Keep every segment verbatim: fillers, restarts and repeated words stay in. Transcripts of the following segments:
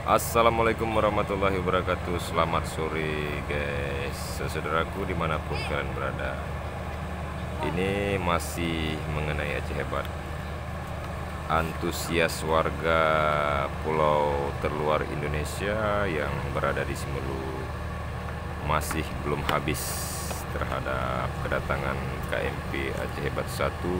Assalamualaikum warahmatullahi wabarakatuh. Selamat sore guys, saudaraku dimanapun kalian berada. Ini masih mengenai Aceh Hebat. Antusias warga pulau terluar Indonesia yang berada di Simelu masih belum habis terhadap kedatangan K M P Aceh Hebat satu.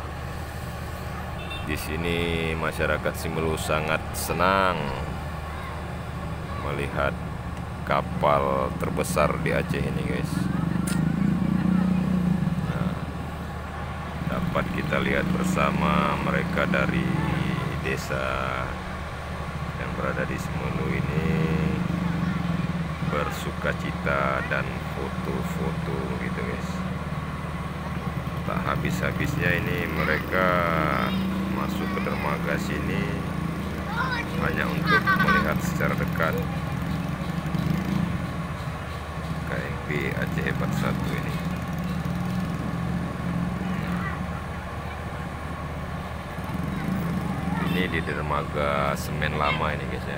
Di sini masyarakat Simelu sangat senang melihat kapal terbesar di Aceh ini guys. Nah, dapat kita lihat bersama mereka dari desa yang berada di Simelu ini bersukacita dan foto-foto gitu guys. Tak habis-habisnya ini mereka masuk ke dermaga sini hanya untuk melihat secara dekat K M P Aceh Hebat satu ini. Ini di dermaga semen lama ini guys ya.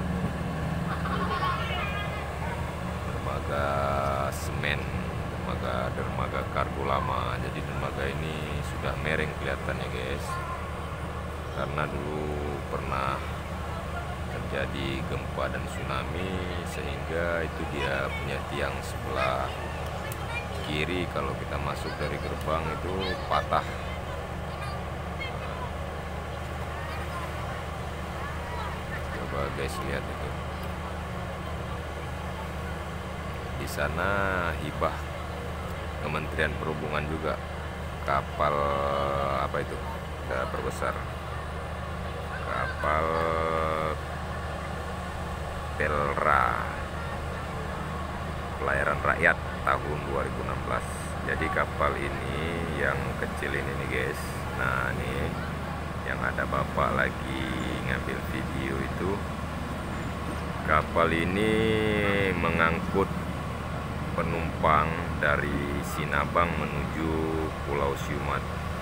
Dermaga semen, dermaga dermaga kargo lama. Jadi dermaga ini sudah miring kelihatannya guys. Karena dulu pernah terjadi gempa dan tsunami sehingga itu dia punya tiang sebelah kiri kalau kita masuk dari gerbang itu patah. Coba guys lihat itu. Di sana hibah Kementerian Perhubungan juga kapal apa itu? Udah perbesar. Kapal Pelra Pelayaran Rakyat tahun dua ribu enam belas. Jadi kapal ini yang kecil ini nih guys. Nah ini yang ada bapak lagi ngambil video itu. Kapal ini mengangkut penumpang dari Sinabang menuju Pulau Siumat.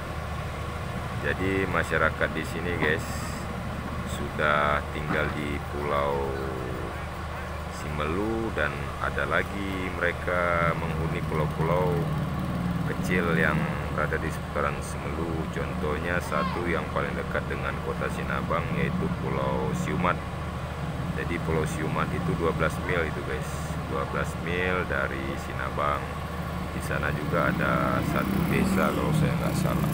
Jadi masyarakat di sini guys sudah tinggal di Pulau Simelu dan ada lagi mereka menghuni pulau-pulau kecil yang berada di seputaran Simelu. Contohnya satu yang paling dekat dengan kota Sinabang yaitu Pulau Siumat. Jadi Pulau Siumat itu dua belas mil itu guys, dua belas mil dari Sinabang. Di sana juga ada satu desa kalau saya nggak salah.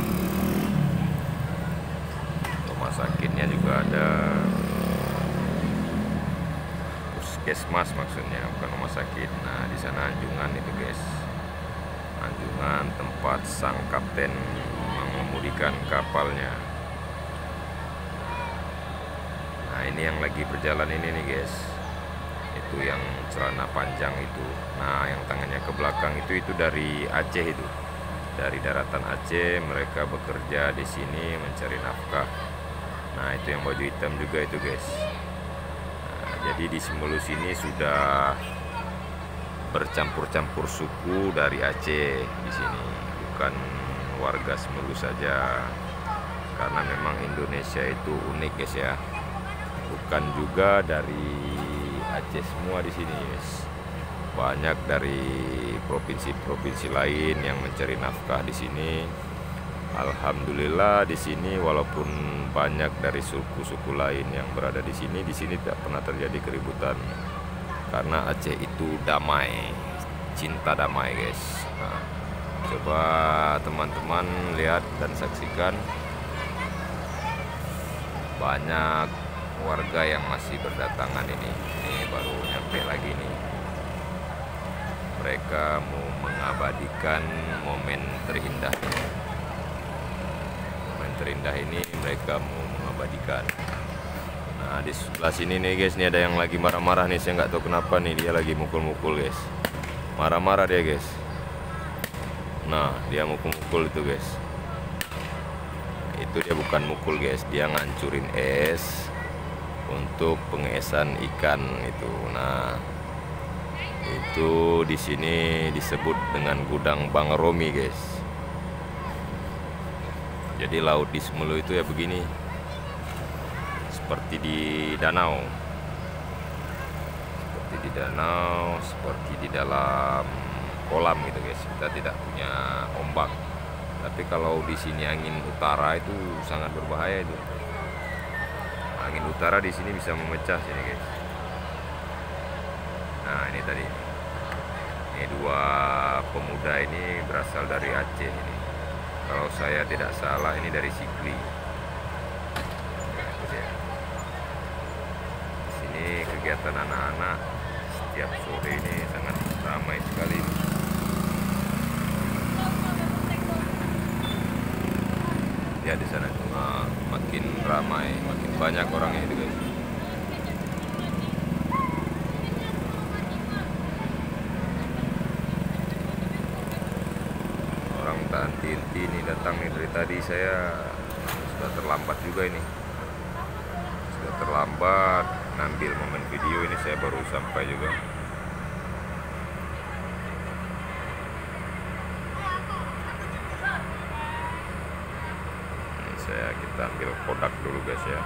Rumah sakitnya juga ada. Puskesmas maksudnya, bukan rumah sakit. Nah di sana Anjungan itu guys, Anjungan tempat sang kapten mengemudikan kapalnya. Nah ini yang lagi berjalan ini nih guys, itu yang celana panjang itu. Nah yang tangannya ke belakang itu itu dari Aceh itu, dari daratan Aceh. Mereka bekerja di sini mencari nafkah. Nah itu yang baju hitam juga itu guys. Jadi di Simelu sini sudah bercampur-campur suku dari Aceh di sini, bukan warga Simelu saja. Karena memang Indonesia itu unik guys ya. Bukan juga dari Aceh semua di sini guys. Banyak dari provinsi-provinsi lain yang mencari nafkah di sini. Alhamdulillah di sini walaupun banyak dari suku-suku lain yang berada di sini, di sini tidak pernah terjadi keributan karena Aceh itu damai, cinta damai guys. Nah, coba teman-teman lihat dan saksikan banyak warga yang masih berdatangan ini. Ini baru nyampe lagi nih. Mereka mau mengabadikan momen terindah ini. Terindah ini mereka mau mengabadikan. Nah di sebelah sini nih guys, ini ada yang lagi marah-marah nih. Saya nggak tahu kenapa nih, dia lagi mukul-mukul guys. Marah-marah dia guys. Nah dia mukul-mukul itu guys. Itu dia bukan mukul guys, dia ngancurin es untuk pengesan ikan itu. Nah itu di sini disebut dengan gudang Bang Romi guys. Jadi laut di Simelu itu ya begini, seperti di danau. di danau, seperti di dalam kolam gitu guys. Kita tidak punya ombak. Tapi kalau di sini angin utara itu sangat berbahaya itu. Angin utara di sini bisa memecah sini guys. Nah ini tadi, ini dua pemuda ini berasal dari Aceh ini. Kalau saya tidak salah ini dari Sikli. Di sini kegiatan anak-anak setiap sore ini sangat ramai sekali. Ya di sana cuma makin ramai, makin banyak orangnya itu guys. Orang tak henti-henti ini datang nih dari tadi. Saya sudah terlambat juga ini. Sudah terlambat ngambil momen video ini, saya baru sampai juga. Saya kita ambil kodak dulu guys ya.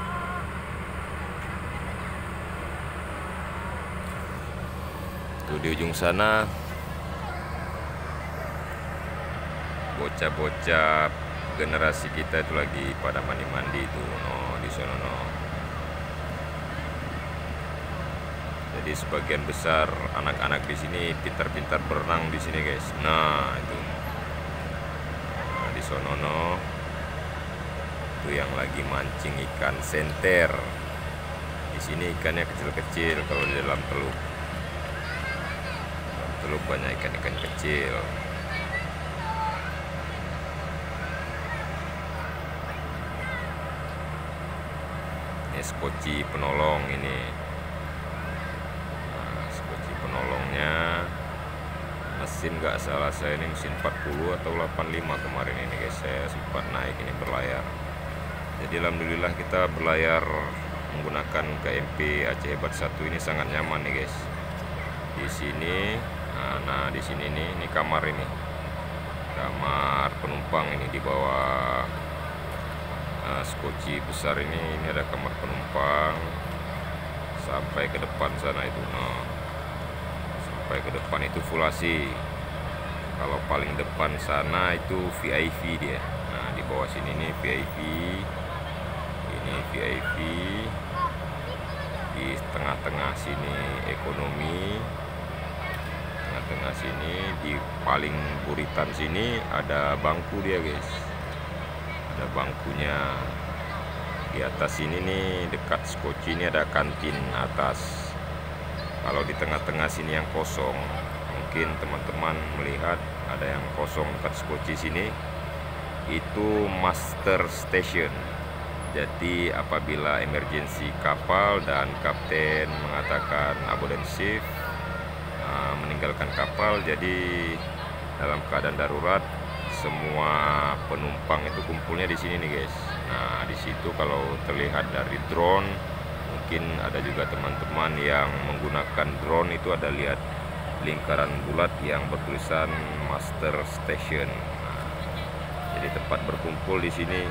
Tuh di ujung sana bocah-bocah generasi kita itu lagi pada mandi-mandi itu, no di sono no. Jadi sebagian besar anak-anak di sini pintar-pintar berenang di sini guys. Nah itu, nah, di sono no. Itu yang lagi mancing ikan senter. Di sini ikannya kecil-kecil. Kalau di dalam teluk, dalam teluk banyak ikan-ikan kecil. Ini skoci penolong ini. Nah, skoci penolongnya mesin nggak salah saya ini mesin empat puluh atau delapan puluh lima kemarin ini guys. Saya sempat naik ini berlayar. Jadi alhamdulillah kita berlayar menggunakan K M P Aceh Hebat satu ini sangat nyaman nih guys. Di sini, nah, nah di sini nih, ini kamar ini, kamar penumpang ini di bawah nah, skoci besar ini. Ini ada kamar penumpang sampai ke depan sana itu, nah sampai ke depan itu full A C. Kalau paling depan sana itu V I P dia. Nah di bawah sini nih V I P. Ini V I P, di tengah-tengah sini ekonomi, tengah-tengah sini di paling buritan sini ada bangku dia guys, ada bangkunya. Di atas sini nih dekat skoci ini ada kantin atas. Kalau di tengah-tengah sini yang kosong, mungkin teman-teman melihat ada yang kosong dekat skoci sini, itu master station. Jadi apabila emergensi kapal dan kapten mengatakan abandon ship, uh, meninggalkan kapal, jadi dalam keadaan darurat semua penumpang itu kumpulnya di sini nih guys. Nah di situ kalau terlihat dari drone, mungkin ada juga teman-teman yang menggunakan drone itu ada lihat lingkaran bulat yang bertulisan master station. Nah, jadi tempat berkumpul di sini.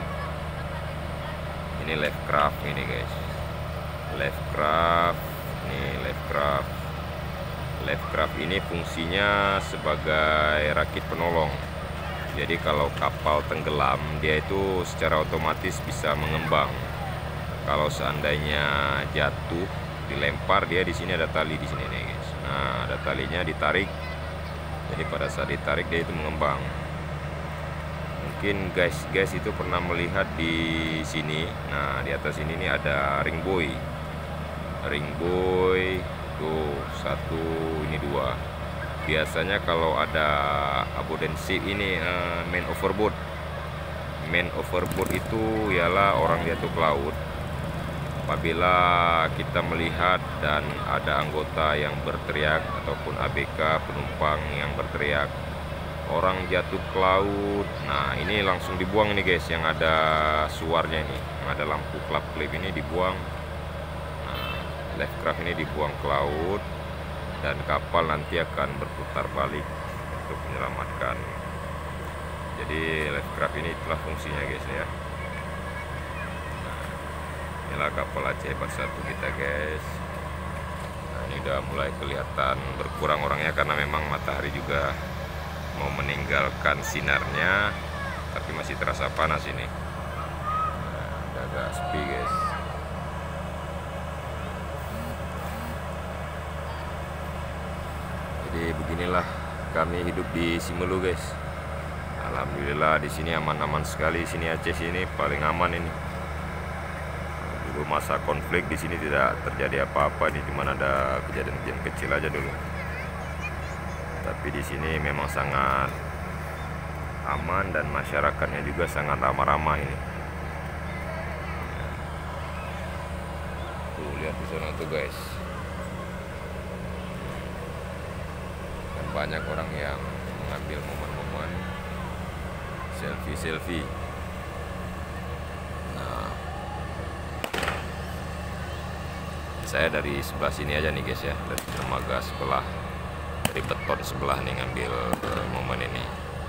Ini live craft ini guys, live craft ini live craft live craft ini fungsinya sebagai rakit penolong. Jadi kalau kapal tenggelam dia itu secara otomatis bisa mengembang. Kalau seandainya jatuh dilempar, dia di sini ada tali di sini nih guys. Nah ada talinya, ditarik, jadi pada saat ditarik dia itu mengembang. Mungkin guys guys itu pernah melihat di sini. Nah di atas ini nih ada ring buoy, ring buoy tuh satu, ini dua. Biasanya kalau ada abandon ship ini uh, main overboard, main overboard itu ialah orang jatuh ke laut. Apabila kita melihat dan ada anggota yang berteriak ataupun A B K penumpang yang berteriak orang jatuh ke laut, nah ini langsung dibuang ini guys, yang ada suarnya ini, yang ada lampu klap-klip ini dibuang. Nah, live craft ini dibuang ke laut dan kapal nanti akan berputar balik untuk menyelamatkan. Jadi live craft ini itulah fungsinya guys ya. Nah, inilah kapal Aceh Hebat satu kita guys. Nah ini udah mulai kelihatan berkurang orangnya karena memang matahari juga mau meninggalkan sinarnya, tapi masih terasa panas ini. Nah, udah agak sepi guys. Jadi beginilah kami hidup di Simelu guys. Alhamdulillah di sini aman-aman sekali. Sini Aceh sini paling aman ini. Dulu masa konflik di sini tidak terjadi apa-apa, ini cuma ada kejadian-kejadian kecil aja dulu. Tapi di sini memang sangat aman dan masyarakatnya juga sangat ramah-ramah ini. Tuh lihat di sana tuh guys. Dan banyak orang yang mengambil momen-momen selfie-selfie. Nah, saya dari sebelah sini aja nih guys ya, dari dermaga sebelah, dari beton sebelah nih ngambil uh, momen ini.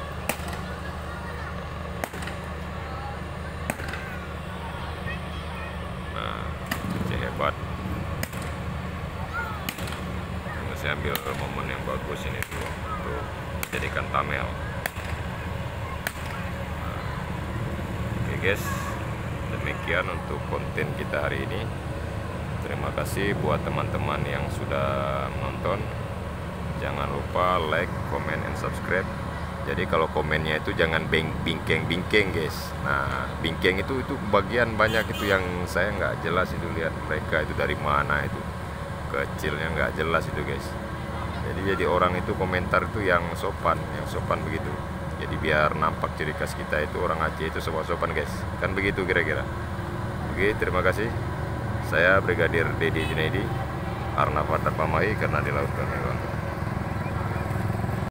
Nah, Aceh hebat. Nah, saya ambil momen yang bagus ini tuh untuk jadikan thumbnail. Nah, oke guys, demikian untuk konten kita hari ini. Terima kasih buat teman-teman yang sudah nonton. Jangan lupa like, comment, and subscribe. Jadi kalau komennya itu jangan bingkeng-bingkeng guys. Nah, bingkeng itu itu bagian banyak itu yang saya nggak jelas itu, lihat mereka itu dari mana itu kecilnya nggak jelas itu guys. Jadi jadi orang itu komentar itu yang sopan, yang sopan begitu. Jadi biar nampak ciri khas kita itu orang Aceh itu sopan-sopan guys. Kan begitu kira-kira. Oke, terima kasih. Saya Brigadir Dedi Junaidi, Arnaf Pamahi karena di laut kami.